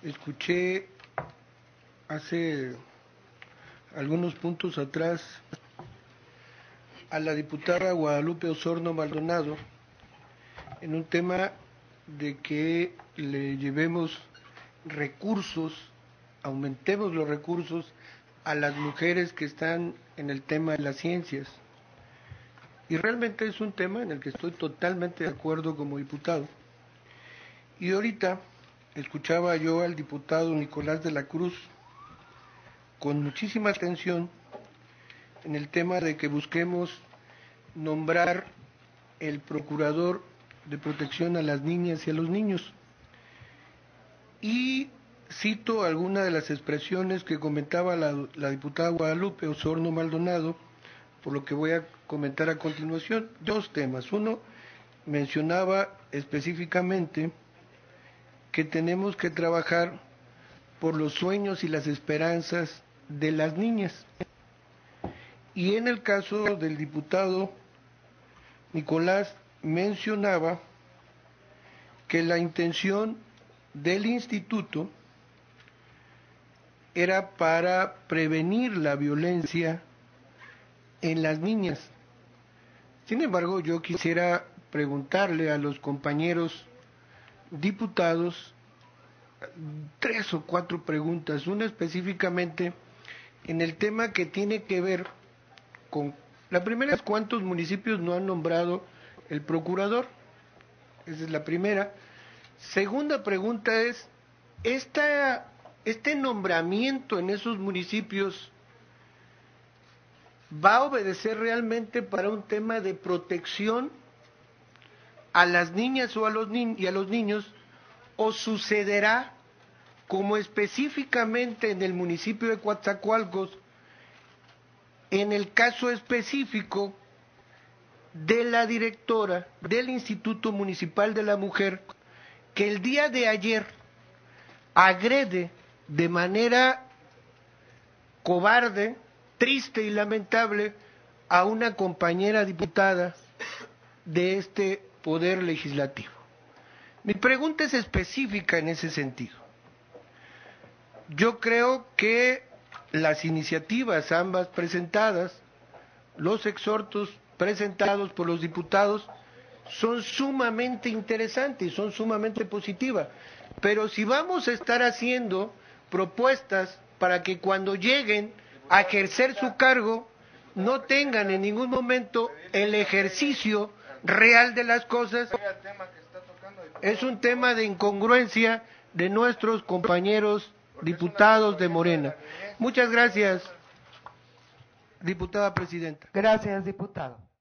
Escuché hace algunos puntos atrás a la diputada Guadalupe Osorno Maldonado en un tema de que le llevemos recursos, aumentemos los recursos a las mujeres que están en el tema de las ciencias. Y realmente es un tema en el que estoy totalmente de acuerdo como diputado. Y ahorita escuchaba yo al diputado Nicolás de la Cruz con muchísima atención en el tema de que busquemos nombrar el procurador de protección a las niñas y a los niños. Y cito algunas de las expresiones que comentaba la diputada Guadalupe Osorno Maldonado, por lo que voy a comentar a continuación. Dos temas. Uno, mencionaba específicamente que tenemos que trabajar por los sueños y las esperanzas de las niñas. Y en el caso del diputado Nicolás mencionaba que la intención del instituto era para prevenir la violencia en las niñas. Sin embargo, yo quisiera preguntarle a los compañeros diputados 3 o 4 preguntas, una específicamente en el tema que tiene que ver con, la primera es cuántos municipios no han nombrado el procurador, esa es la primera. Segunda pregunta es, este nombramiento en esos municipios ¿va a obedecer realmente para un tema de protección a las niñas o a los y a los niños, o sucederá como específicamente en el municipio de Coatzacoalcos, en el caso específico de la directora del Instituto Municipal de la Mujer, que el día de ayer agrede de manera cobarde, triste y lamentable a una compañera diputada de este poder legislativo? Mi pregunta es específica en ese sentido. Yo creo que las iniciativas ambas presentadas, los exhortos presentados por los diputados, son sumamente interesantes, son sumamente positivas, pero si vamos a estar haciendo propuestas para que cuando lleguen a ejercer su cargo no tengan en ningún momento el ejercicio real de las cosas, es un tema de incongruencia de nuestros compañeros diputados de Morena. Muchas gracias, diputada presidenta. Gracias, diputado.